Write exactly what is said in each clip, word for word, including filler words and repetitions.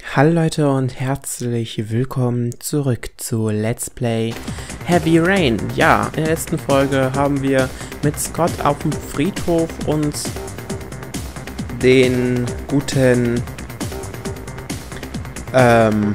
Hallo Leute und herzlich willkommen zurück zu Let's Play Heavy Rain. Ja, in der letzten Folge haben wir mit Scott auf dem Friedhof uns den guten ähm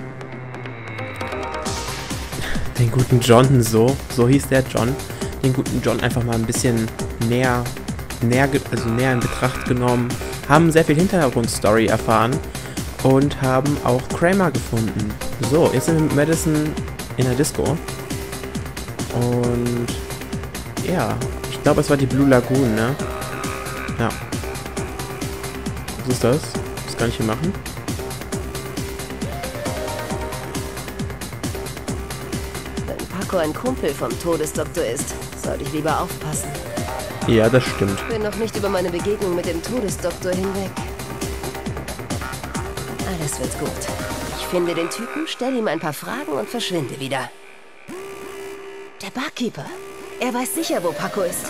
den guten John, so, so hieß der John, den guten John einfach mal ein bisschen näher, näher, also näher in Betracht genommen, haben sehr viel Hintergrundstory erfahren und haben auch Kramer gefunden. So, jetzt sind wir mit Madison in der Disco. Und ja, ich glaube, es war die Blue Lagoon, ne? Ja. Was ist das? Was kann ich hier machen? Wenn Paco ein Kumpel vom Todesdoktor ist, sollte ich lieber aufpassen. Ja, das stimmt. Ich bin noch nicht über meine Begegnung mit dem Todesdoktor hinweg. Alles wird gut. Ich finde den Typen, stelle ihm ein paar Fragen und verschwinde wieder. Der Barkeeper. Er weiß sicher, wo Paco ist.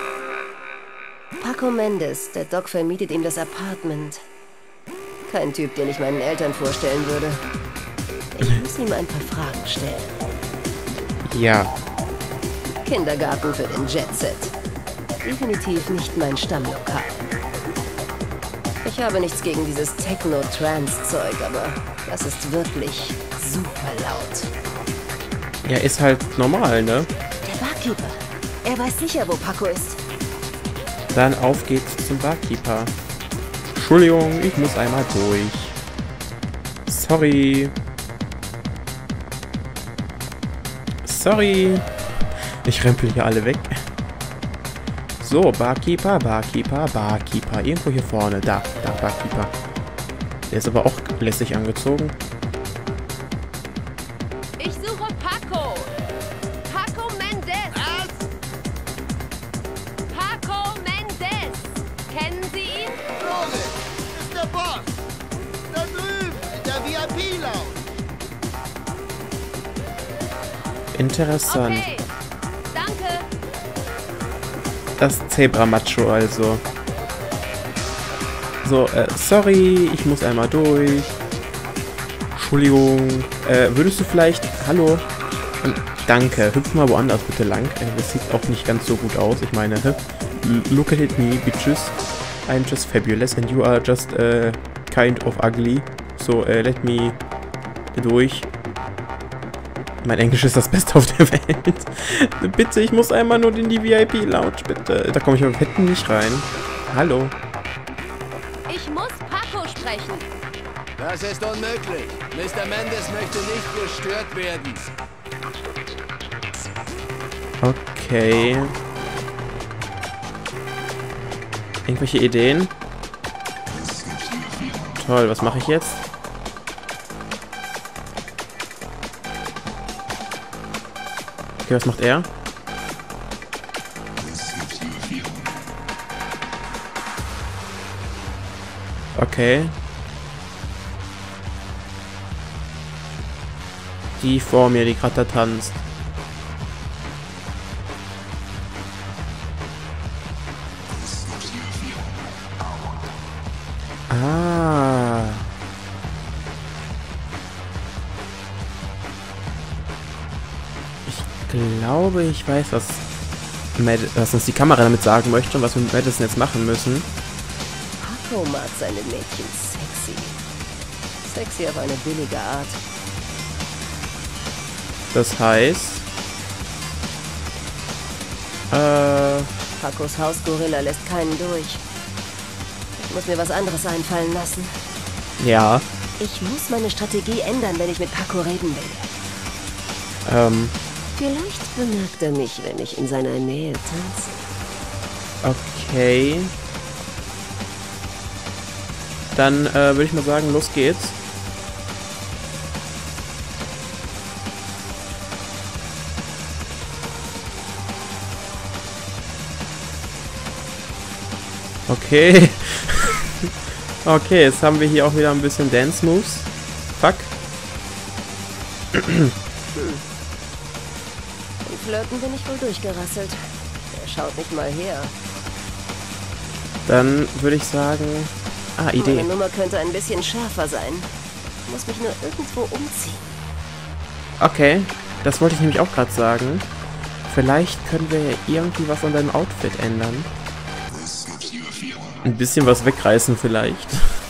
Paco Mendes. Der Doc vermietet ihm das Apartment. Kein Typ, den ich meinen Eltern vorstellen würde. Ich muss ihm ein paar Fragen stellen. Ja. Kindergarten für den Jet-Set. Definitiv nicht mein Stammlokal. Ich habe nichts gegen dieses Techno-Trance-Zeug, aber das ist wirklich super laut. Ja, ist halt normal, ne? Der Barkeeper. Er weiß sicher, wo Paco ist. Dann auf geht's zum Barkeeper. Entschuldigung, ich muss einmal durch. Sorry. Sorry. Ich rempel hier alle weg. So, Barkeeper, Barkeeper, Barkeeper. Irgendwo hier vorne. Da, da, Barkeeper. Der ist aber auch lässig angezogen. Ich suche Paco. Paco Mendes. Was? Paco Mendes. Kennen Sie ihn? Rose, ist der Boss. Da drüben, in der V I P-Lounge. Interessant. Okay. Danke. Das Zebra-Macho also. So, äh, sorry, ich muss einmal durch. Entschuldigung. Äh, würdest du vielleicht... Hallo? Ähm, danke. Hüpf mal woanders bitte lang. Äh, das sieht auch nicht ganz so gut aus. Ich meine, hä? Look at me, bitches. I'm just fabulous and you are just uh, kind of ugly. So, uh, let me durch. Mein Englisch ist das Beste auf der Welt. Bitte, ich muss einmal nur in die V I P-Lounge, bitte. Da komme ich aber hinten nicht rein. Hallo. Ich muss Paco sprechen. Das ist unmöglich. Mister Mendes möchte nicht gestört werden. Okay. Irgendwelche Ideen? Toll, was mache ich jetzt? Okay, was macht er? Okay. Die vor mir, die gerade da tanzt. Ah. Ich glaube, ich weiß, was, Mad was uns die Kamera damit sagen möchte und was wir mit Madison jetzt machen müssen. Paco mag seine Mädchen sexy. Sexy auf eine billige Art. Das heißt... Äh... Pacos Hausgorilla lässt keinen durch. Ich muss mir was anderes einfallen lassen. Ja. Ich muss meine Strategie ändern, wenn ich mit Paco reden will. Ähm... Vielleicht bemerkt er mich, wenn ich in seiner Nähe tanze. Okay. Dann äh, würde ich mal sagen, los geht's. Okay. Okay, jetzt haben wir hier auch wieder ein bisschen Dance Moves. Fuck. Im Flirten bin ich wohl durchgerasselt. Er schaut nicht mal her. Dann würde ich sagen... Ah, Idee. Meine Nummer könnte ein bisschen schärfer sein. Ich muss mich nur irgendwo umziehen. Okay, das wollte ich nämlich auch gerade sagen. Vielleicht können wir ja irgendwie was an deinem Outfit ändern. Ein bisschen was wegreißen vielleicht.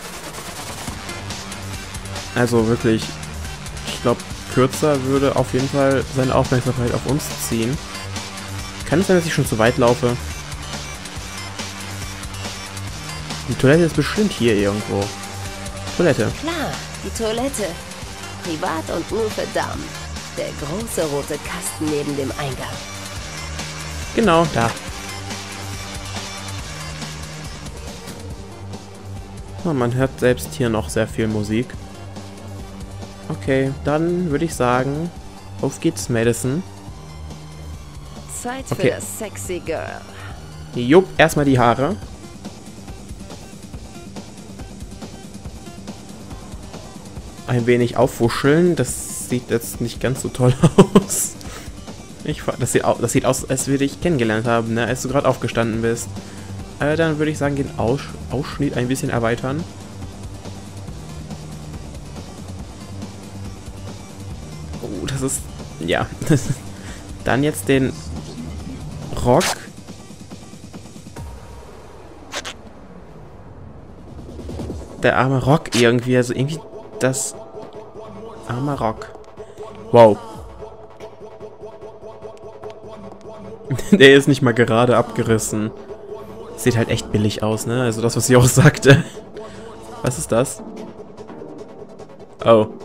Also wirklich, ich glaube, kürzer würde auf jeden Fall seine Aufmerksamkeit auf uns ziehen. Kann es sein, dass ich schon zu weit laufe? Die Toilette ist bestimmt hier irgendwo. Toilette. Klar, die Toilette. Privat und nur für Damen. Der große rote Kasten neben dem Eingang. Genau, da. Oh, man hört selbst hier noch sehr viel Musik. Okay, dann würde ich sagen, auf geht's, Madison. Zeit Okay. für das sexy Girl. Jupp, erstmal die Haare. Ein wenig aufwuscheln, das sieht jetzt nicht ganz so toll aus. Ich, das, sieht, au- das sieht aus, als würde ich kennengelernt haben, ne? Als du gerade aufgestanden bist. Äh, dann würde ich sagen, den Aus Ausschnitt ein bisschen erweitern. Oh, das ist... Ja. Dann jetzt den Rock. Der arme Rock irgendwie, also irgendwie das arme Rock. Wow. Der ist nicht mal gerade abgerissen. Sieht halt echt billig aus, ne? Also das, was sie auch sagte. Was ist das? Oh.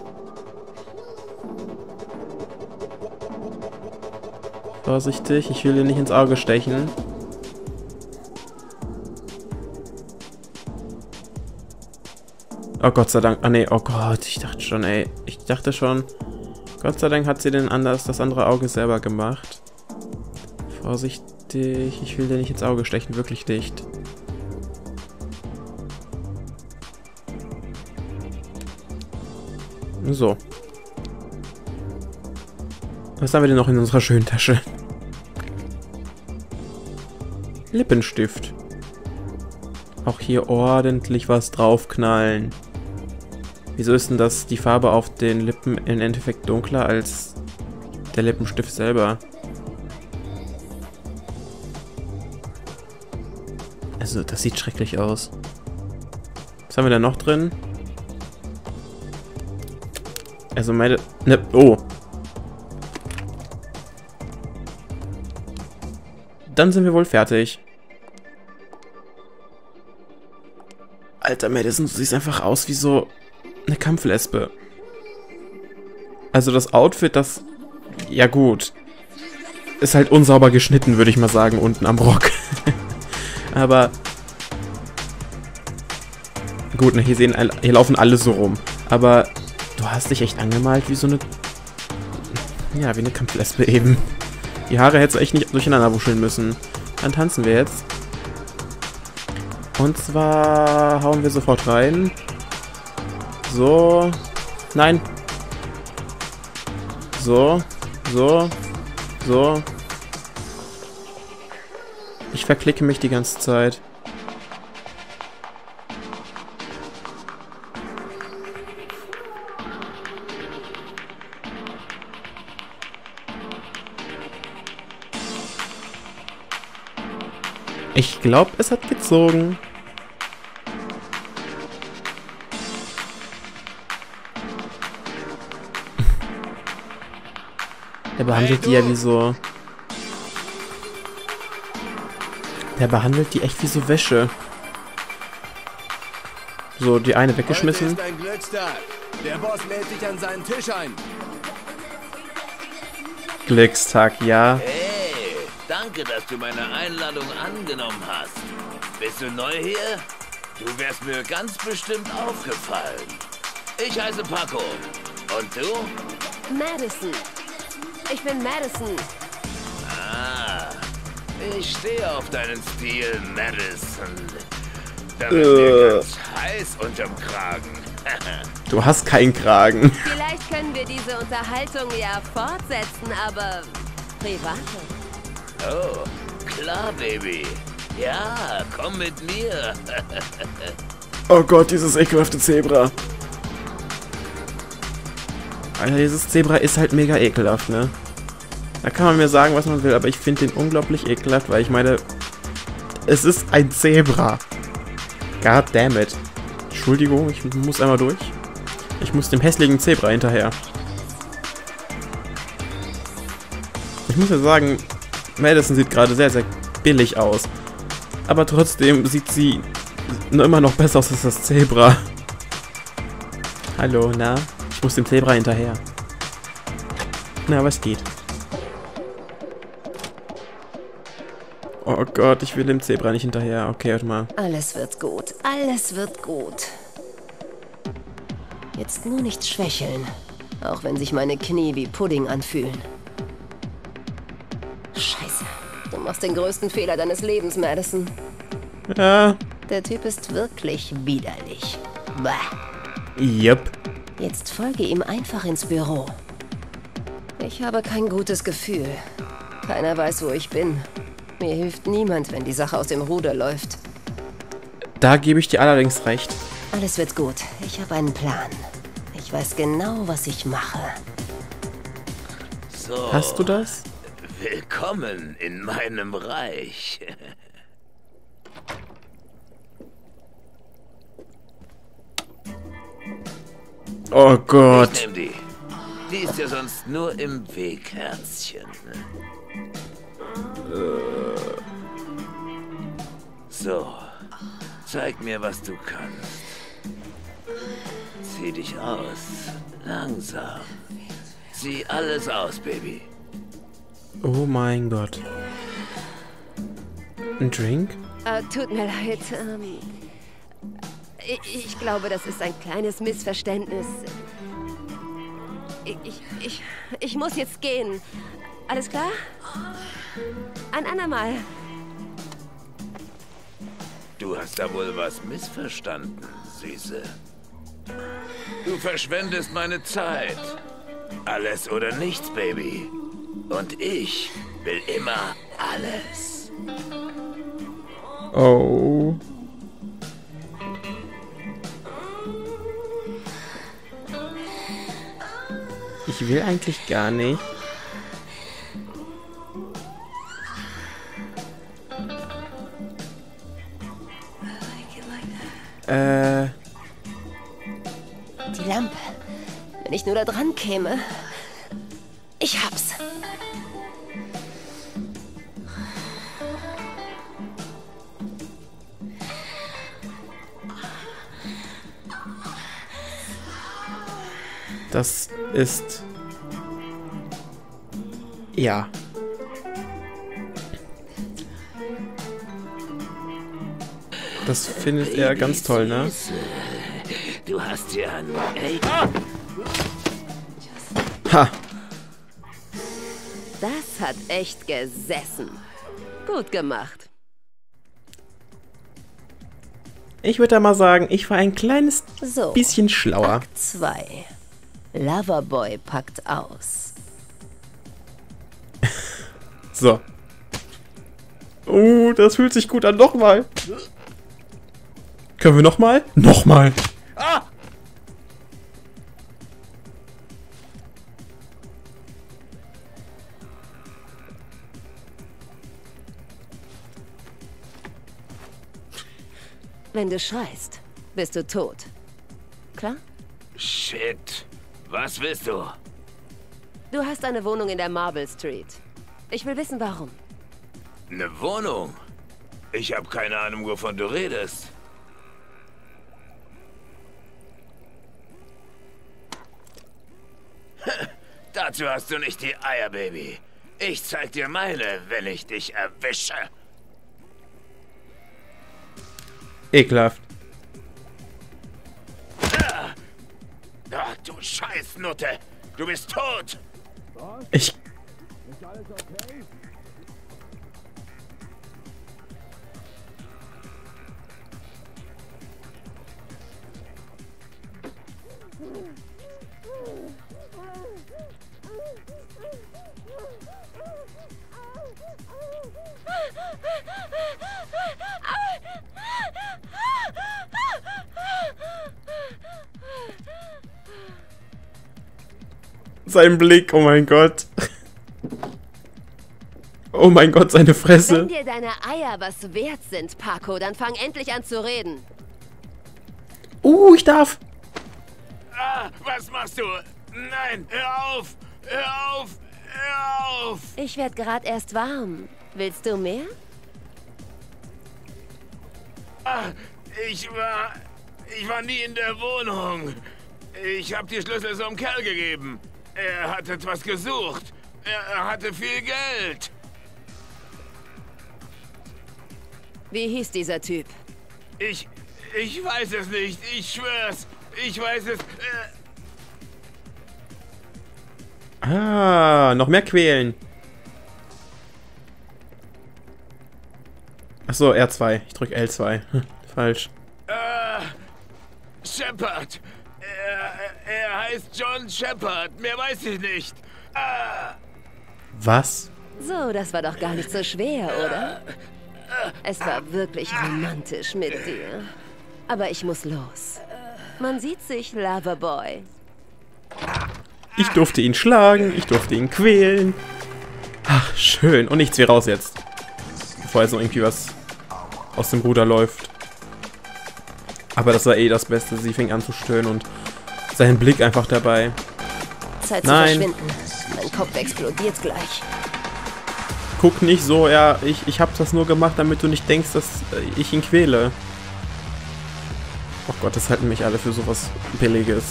Vorsichtig, ich will dir nicht ins Auge stechen. Oh Gott sei Dank. Ah ne, oh Gott, ich dachte schon, ey. Ich dachte schon. Gott sei Dank hat sie den anders, das andere Auge selber gemacht. Vorsichtig, ich will dir nicht ins Auge stechen, wirklich dicht. So. Was haben wir denn noch in unserer schönen Tasche? Lippenstift. Auch hier ordentlich was draufknallen. Wieso ist denn das die Farbe auf den Lippen im Endeffekt dunkler als der Lippenstift selber? Also, das sieht schrecklich aus. Was haben wir da noch drin? Also meine... Ne, oh. Dann sind wir wohl fertig. Alter Madison, du siehst einfach aus wie so eine Kampflesbe. Also das Outfit, das... Ja gut. Ist halt unsauber geschnitten, würde ich mal sagen, unten am Rock. Aber... Gut, ne, hier, sehen, hier laufen alle so rum. Aber du hast dich echt angemalt wie so eine... Ja, wie eine Kampflesbe eben. Die Haare hättest du echt nicht durcheinander wuscheln müssen. Dann tanzen wir jetzt. Und zwar hauen wir sofort rein. So. Nein. So. So. So. Ich verklicke mich die ganze Zeit. Ich glaube, es hat gezogen. Der behandelt die ja wie so... Der behandelt die echt wie so Wäsche. So, die eine weggeschmissen. Heute ist ein Glückstag. Der Boss lädt dich an seinen Tisch ein. Glückstag, ja. Hey, danke, dass du meine Einladung angenommen hast. Bist du neu hier? Du wärst mir ganz bestimmt aufgefallen. Ich heiße Paco. Und du? Madison. Ich bin Madison. Ah, ich stehe auf deinen Stil, Madison. Da wird mir ganz heiß unterm Kragen. Du hast keinen Kragen. Vielleicht können wir diese Unterhaltung ja fortsetzen, aber privat. Oh, klar, Baby. Ja, komm mit mir. Oh Gott, dieses ekelhafte Zebra. Alter, dieses Zebra ist halt mega ekelhaft, ne? Da kann man mir sagen, was man will, aber ich finde den unglaublich ekelhaft, weil ich meine, es ist ein Zebra. God damn it. Entschuldigung, ich muss einmal durch. Ich muss dem hässlichen Zebra hinterher. Ich muss ja sagen, Madison sieht gerade sehr, sehr billig aus. Aber trotzdem sieht sie immer noch besser aus als das Zebra. Hallo, na? Ich muss dem Zebra hinterher. Na, was geht? Oh Gott, ich will dem Zebra nicht hinterher. Okay, warte mal. Alles wird gut. Alles wird gut. Jetzt nur nicht schwächeln. Auch wenn sich meine Knie wie Pudding anfühlen. Scheiße. Du machst den größten Fehler deines Lebens, Madison. Ja. Der Typ ist wirklich widerlich. Bah. Yep. Jetzt folge ihm einfach ins Büro. Ich habe kein gutes Gefühl. Keiner weiß, wo ich bin. Mir hilft niemand, wenn die Sache aus dem Ruder läuft. Da gebe ich dir allerdings recht. Alles wird gut. Ich habe einen Plan. Ich weiß genau, was ich mache. So. Hast du das? Willkommen in meinem Reich. Oh Gott. Ich nehm die. Die ist ja sonst nur im Weg, Herzchen. So. Zeig mir, was du kannst. Zieh dich aus. Langsam. Zieh alles aus, Baby. Oh mein Gott. Ein Drink? Äh, tut mir leid. Ähm, ich, ich glaube, das ist ein kleines Missverständnis. Ich, ich, ich, ich muss jetzt gehen. Alles klar? Ein andermal. Du hast da wohl was missverstanden, Süße. Du verschwendest meine Zeit. Alles oder nichts, Baby. Und ich will immer alles. Oh. Ich will eigentlich gar nicht. Äh. Die Lampe. Wenn ich nur da dran käme. Ich hab's. Das ist... Ja. Das findet er ganz toll, ne? Du hast ja einen... Ha! Das hat echt gesessen. Gut gemacht. Ich würde da mal sagen, ich war ein kleines So, bisschen schlauer. Akt zwei. Loverboy packt aus. So. Oh, das fühlt sich gut an. Nochmal. Können wir nochmal? Nochmal. Ah! Wenn du schreist, bist du tot. Klar? Shit. Was willst du? Du hast eine Wohnung in der Marble Street. Ich will wissen, warum. Eine Wohnung? Ich habe keine Ahnung, wovon du redest. Dazu hast du nicht die Eier, Baby. Ich zeig dir meine, wenn ich dich erwische. Ekelhaft. Ah! Ach, du Scheißnutte. Du bist tot. Ich... Sein Blick, oh mein Gott. Oh mein Gott, seine Fresse. Wenn dir deine Eier was wert sind, Paco, dann fang endlich an zu reden. Uh, ich darf. Ah, was machst du? Nein, hör auf! Hör auf! Hör auf! Ich werd gerade erst warm. Willst du mehr? Ah, ich war... Ich war nie in der Wohnung. Ich habe die Schlüssel so einem Kerl gegeben. Er hat etwas gesucht. Er, er hatte viel Geld. Wie hieß dieser Typ? Ich... Ich weiß es nicht. Ich schwör's. Ich weiß es... Äh, Ah, noch mehr quälen. Achso, R zwei. Ich drück L zwei. Falsch. äh, Shepard. Er, er heißt John Shepard. Mehr weiß ich nicht. Ah, Was? So, das war doch gar nicht so schwer, oder? Es war wirklich romantisch mit dir. Aber ich muss los. Man sieht sich, Loverboy. Ich durfte ihn schlagen, ich durfte ihn quälen. Ach, schön. Und nichts wie raus jetzt. Bevor jetzt noch irgendwie was aus dem Ruder läuft. Aber das war eh das Beste. Sie fing an zu stöhnen und sein Blick einfach dabei. Zeit Nein. zu verschwinden. Mein Kopf explodiert gleich. Guck nicht so, ja, ich, ich hab das nur gemacht, damit du nicht denkst, dass äh, ich ihn quäle. Oh Gott, das halten mich alle für sowas Billiges.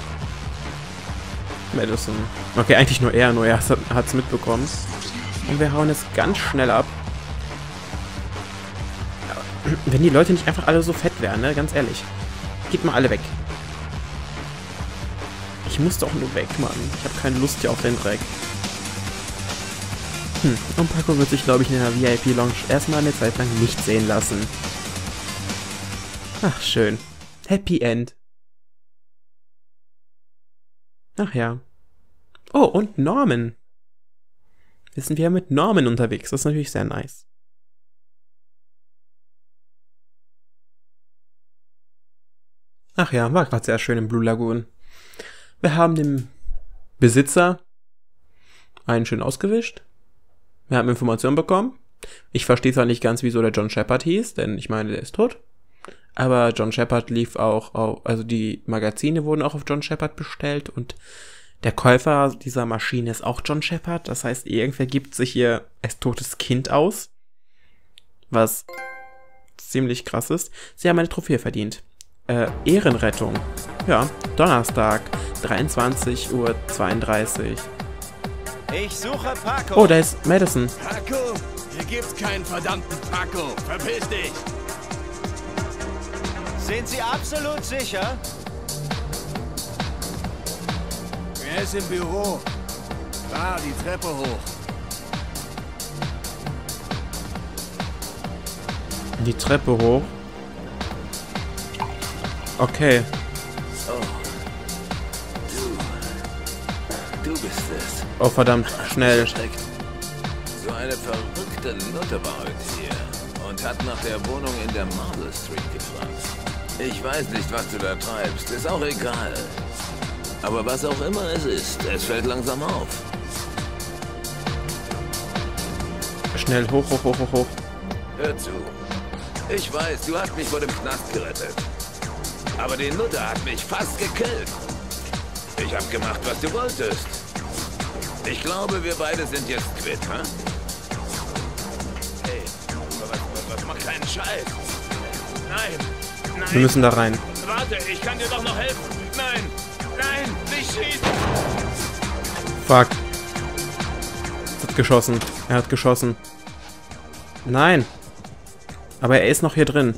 Madison. Okay, eigentlich nur er, nur er hat es mitbekommen. Und wir hauen jetzt ganz schnell ab. Wenn die Leute nicht einfach alle so fett wären, ne? Ganz ehrlich. Geht mal alle weg. Ich muss doch nur weg, Mann. Ich habe keine Lust hier auf den Dreck. Hm, und Paco wird sich, glaube ich, in der V I P-Lounge erstmal eine Zeit lang nicht sehen lassen. Ach, schön. Happy End. Ach ja. Oh, und Norman. Wir sind wieder mit Norman unterwegs. Das ist natürlich sehr nice. Ach ja, war gerade sehr schön im Blue Lagoon. Wir haben dem Besitzer einen schön ausgewischt. Wir haben Informationen bekommen. Ich verstehe zwar nicht ganz, wieso der John Shepard hieß, denn ich meine, der ist tot. Aber John Shepard lief auch auf, also die Magazine wurden auch auf John Shepard bestellt und der Käufer dieser Maschine ist auch John Shepard. Das heißt, irgendwer gibt sich hier als totes Kind aus. Was ziemlich krass ist. Sie haben eine Trophäe verdient. Äh, Ehrenrettung. Ja, Donnerstag, dreiundzwanzig Uhr zweiunddreißig. Ich suche Paco. Oh, da ist Madison. Paco? Hier gibt's keinen verdammten Paco. Verpiss dich! Sind Sie absolut sicher? Er ist im Büro. Da, die Treppe hoch. Die Treppe hoch. Okay. oh. Du. Du bist es. Oh, verdammt. Schnell. Erschreckt. So eine verrückte Nutte war heute hier und hat nach der Wohnung in der Marble Street gefragt. Ich weiß nicht, was du da treibst. Ist auch egal. Aber was auch immer es ist, es fällt langsam auf. Schnell. Hoch, hoch, hoch, hoch, hoch. Hör zu. Ich weiß, du hast mich vor dem Knast gerettet. Aber die Nutte hat mich fast gekillt. Ich hab gemacht, was du wolltest. Ich glaube, wir beide sind jetzt quitt, hä? Hey, was, was, was macht keinen Scheiß? Nein, nein. Wir müssen da rein. Warte, ich kann dir doch noch helfen. Nein, nein, nicht schießen. Fuck. Er hat geschossen. Er hat geschossen. Nein. Aber er ist noch hier drin.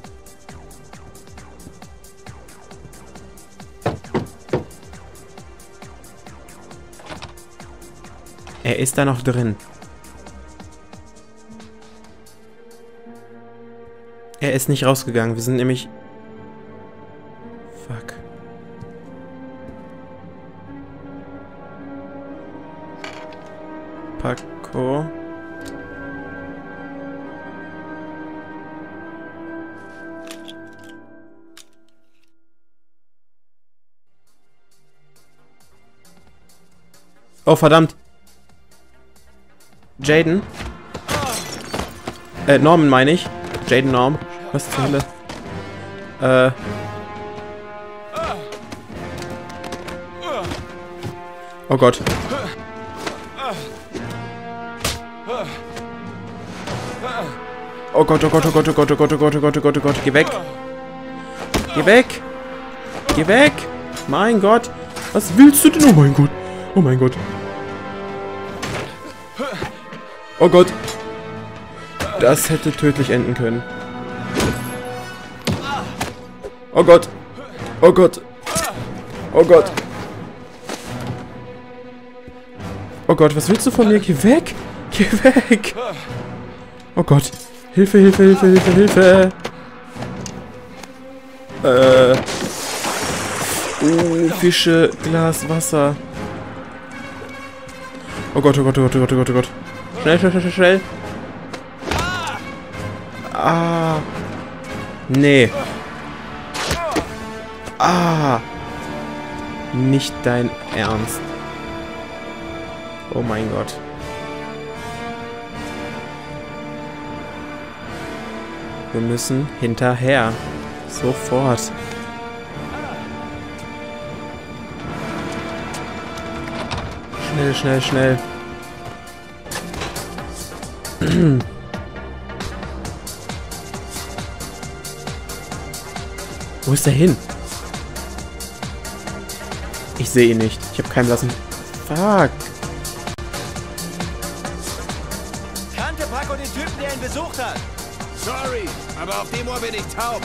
Er ist da noch drin. Er ist nicht rausgegangen. Wir sind nämlich... Fuck. Paco. Oh, verdammt. Jaden? Äh, Norman meine ich. Jaden Norm. Was zur Hölle? Äh. Oh Gott. Oh Gott, oh Gott, oh Gott, oh Gott, oh Gott, oh Gott, oh Gott, oh Gott, oh Gott. Geh weg. Geh weg. Geh weg. Mein Gott. Was willst du denn? Oh mein Gott. Oh mein Gott. Oh Gott. Das hätte tödlich enden können. Oh Gott. Oh Gott. Oh Gott. Oh Gott, was willst du von mir? Geh weg. Geh weg. Oh Gott. Hilfe, Hilfe, Hilfe, Hilfe, Hilfe. Äh. Oh, Fische, Glas, Wasser. Oh Gott, oh Gott, oh Gott, oh Gott, oh Gott, oh Gott. Schnell, schnell, schnell, schnell. Ah. Nee. Ah. Nicht dein Ernst. Oh mein Gott. Wir müssen hinterher. Sofort. Schnell, schnell, schnell. Wo ist er hin? Ich sehe ihn nicht. Ich habe keinen blassen... Fuck. Kannte Paco den Typen, der ihn besucht hat? Sorry, aber auf dem Ohr bin ich taub.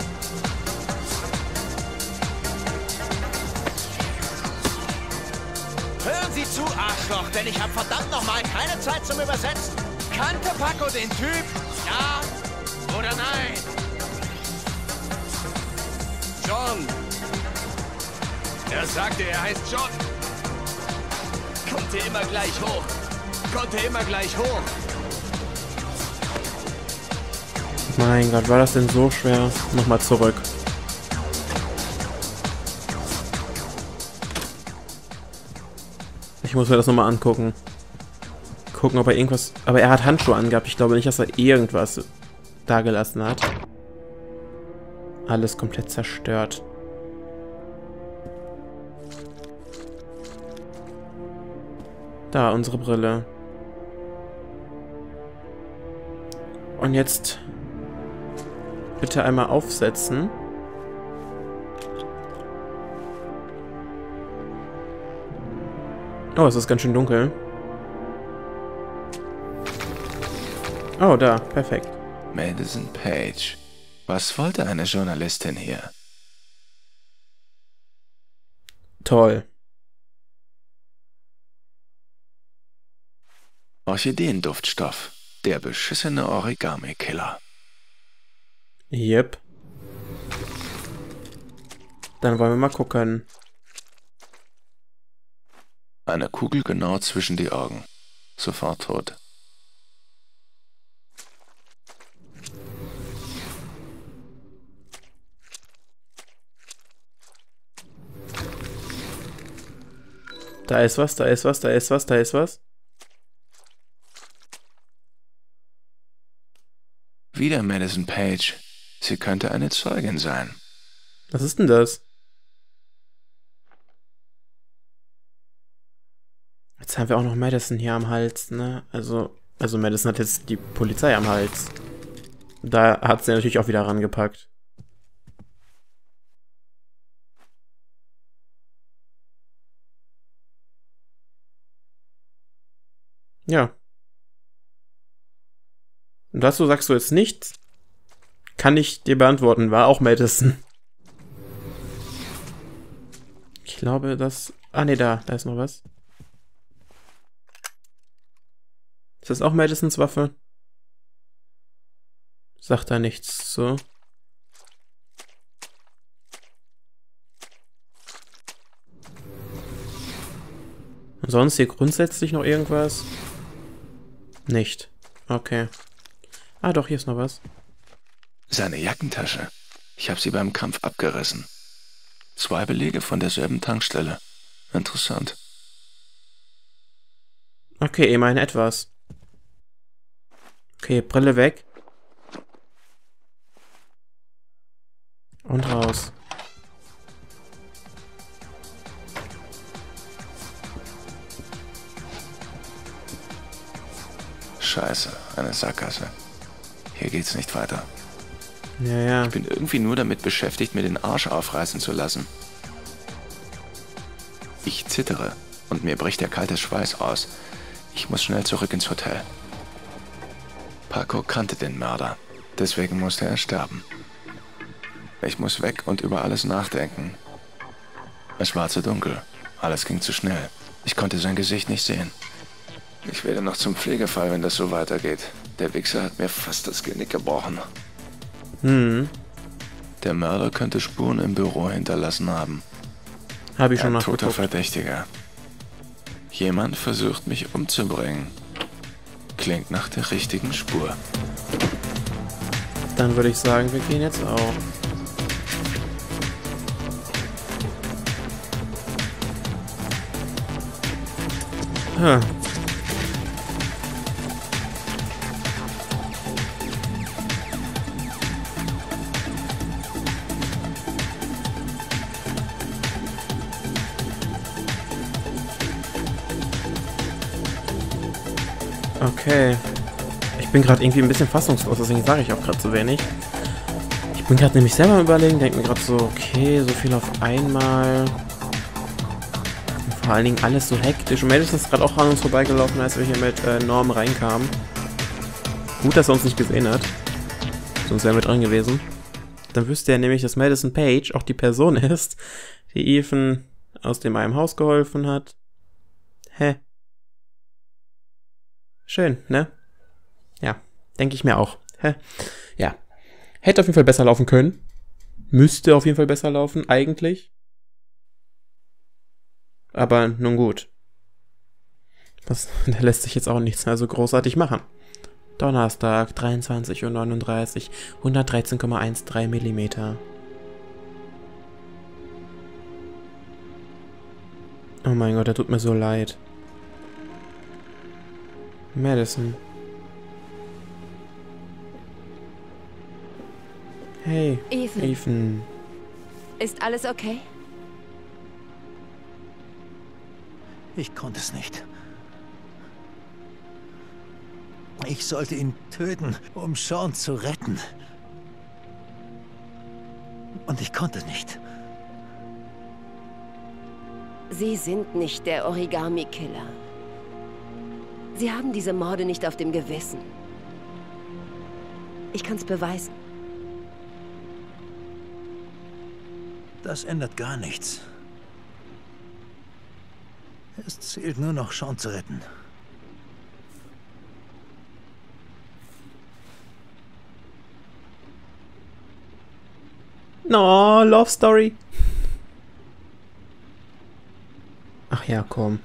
Hören Sie zu, Arschloch, denn ich habe verdammt nochmal keine Zeit zum Übersetzen. Kannte Paco den Typ? Ja oder nein? John. Er sagte, er heißt John. Konnte immer gleich hoch. Konnte immer gleich hoch. Mein Gott, war das denn so schwer? Nochmal zurück. Ich muss mir das nochmal angucken. Gucken, ob er irgendwas... Aber er hat Handschuhe angehabt. Ich glaube nicht, dass er irgendwas da gelassen hat. Alles komplett zerstört. Da, unsere Brille. Und jetzt... bitte einmal aufsetzen. Oh, es ist ganz schön dunkel. Oh, da. Perfekt. Madison Page. Was wollte eine Journalistin hier? Toll. Orchideenduftstoff. Der beschissene Origami-Killer. Yep. Dann wollen wir mal gucken. Eine Kugel genau zwischen die Augen. Sofort tot. Da ist was, da ist was, da ist was, da ist was. Wieder Madison Page. Sie könnte eine Zeugin sein. Was ist denn das? Jetzt haben wir auch noch Madison hier am Hals, ne? Also, also Madison hat jetzt die Polizei am Hals. Da hat sie natürlich auch wieder rangepackt. Ja. Und dazu sagst du jetzt nichts? Kann ich dir beantworten, war auch Madison. Ich glaube, dass... Ah, ne, da. Da ist noch was. Ist das auch Madisons Waffe? Sagt da nichts zu. Und sonst hier grundsätzlich noch irgendwas? Nicht. Okay. Ah, doch, hier ist noch was. Seine Jackentasche. Ich habe sie beim Kampf abgerissen. Zwei Belege von derselben Tankstelle. Interessant. Okay, immerhin etwas. Okay, Brille weg. Und raus. Scheiße, eine Sackgasse. Hier geht's nicht weiter. Ja, ja. Ich bin irgendwie nur damit beschäftigt, mir den Arsch aufreißen zu lassen. Ich zittere und mir bricht der kalte Schweiß aus. Ich muss schnell zurück ins Hotel. Paco kannte den Mörder, deswegen musste er sterben. Ich muss weg und über alles nachdenken. Es war zu dunkel, alles ging zu schnell. Ich konnte sein Gesicht nicht sehen. Ich werde noch zum Pflegefall, wenn das so weitergeht. Der Wichser hat mir fast das Genick gebrochen. Hm. Der Mörder könnte Spuren im Büro hinterlassen haben. Habe ich schon Ein nachgeguckt. toter Verdächtiger. Jemand versucht mich umzubringen. Klingt nach der richtigen Spur. Dann würde ich sagen, wir gehen jetzt auch. Hm. Okay. Ich bin gerade irgendwie ein bisschen fassungslos, deswegen sage ich auch gerade so wenig. Ich bin gerade nämlich selber am Überlegen, denke mir gerade so, okay, so viel auf einmal. Und vor allen Dingen alles so hektisch. Und Madison ist gerade auch an uns vorbeigelaufen, als wir hier mit äh, Norm reinkamen. Gut, dass er uns nicht gesehen hat. Sonst wäre er mit dran gewesen. Dann wüsste er nämlich, dass Madison Page auch die Person ist, die Ethan aus dem einen Haus geholfen hat. Hä? Schön, ne? Ja, denke ich mir auch. Hä? Ja. Hätte auf jeden Fall besser laufen können. Müsste auf jeden Fall besser laufen, eigentlich. Aber nun gut. Was, da lässt sich jetzt auch nichts mehr so großartig machen. Donnerstag, dreiundzwanzig Uhr neununddreißig, hundertdreizehn Komma dreizehn Millimeter. Oh mein Gott, der tut mir so leid. Madison. Hey, Ethan. Ethan. Ist alles okay? Ich konnte es nicht. Ich sollte ihn töten, um Sean zu retten. Und ich konnte nicht. Sie sind nicht der Origami-Killer. Sie haben diese Morde nicht auf dem Gewissen. Ich kann's beweisen. Das ändert gar nichts. Es zählt nur noch, Sean zu retten. No, Love Story. Ach ja, komm.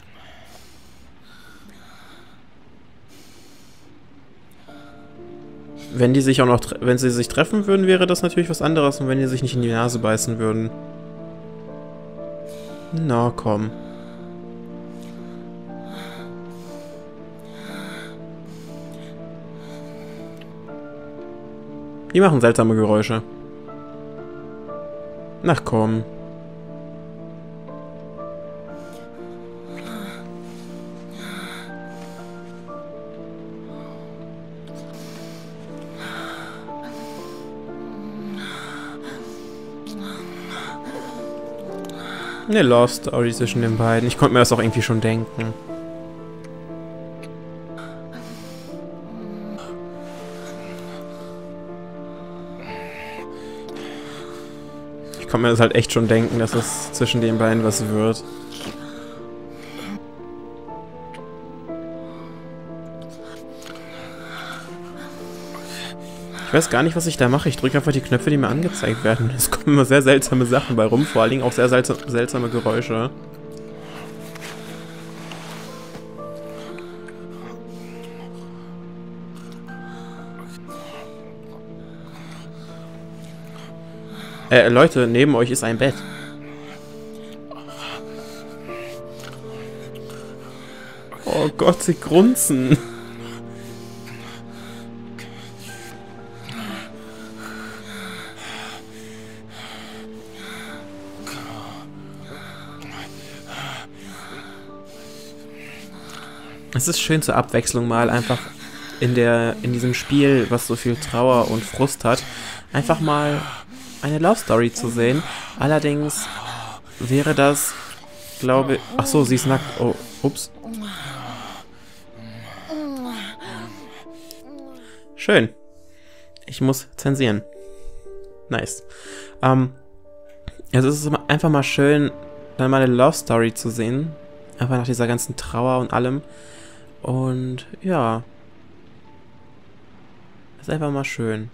Wenn die sich auch noch, wenn sie sich treffen würden, wäre das natürlich was anderes. Und wenn die sich nicht in die Nase beißen würden. Na, komm. Die machen seltsame Geräusche. Ach komm. Eine Love Story zwischen den beiden. Ich konnte mir das auch irgendwie schon denken. Ich konnte mir das halt echt schon denken, dass es zwischen den beiden was wird. Ich weiß gar nicht, was ich da mache. Ich drücke einfach die Knöpfe, die mir angezeigt werden. Es kommen immer sehr seltsame Sachen bei rum, vor allen Dingen auch sehr seltsame Geräusche. Äh, Leute, neben euch ist ein Bett. Oh Gott, sie grunzen. Es ist schön zur Abwechslung mal einfach in der in diesem Spiel, was so viel Trauer und Frust hat, einfach mal eine Love Story zu sehen. Allerdings wäre das, glaube ich... Ach so, sie ist nackt. Oh, ups. Schön. Ich muss zensieren. Nice. Ähm, also es ist einfach mal schön, dann mal eine Love Story zu sehen. Einfach nach dieser ganzen Trauer und allem. Und ja. Ist einfach mal schön.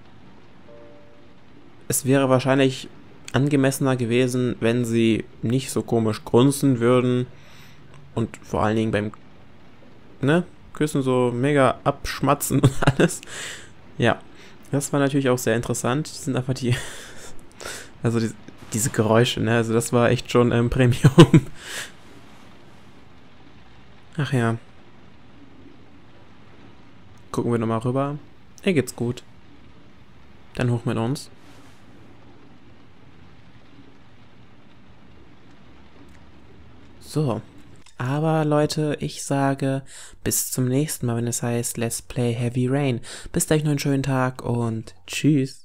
Es wäre wahrscheinlich angemessener gewesen, wenn sie nicht so komisch grunzen würden. Und vor allen Dingen beim ne, Küssen so mega abschmatzen und alles. Ja. Das war natürlich auch sehr interessant. Das sind einfach die... also die, diese Geräusche, ne? Also das war echt schon ähm, Premium. Ach ja. Gucken wir nochmal rüber. Hier geht's gut. Dann hoch mit uns. So. Aber Leute, ich sage bis zum nächsten Mal, wenn es heißt Let's Play Heavy Rain. Bis dahin noch einen schönen Tag und tschüss.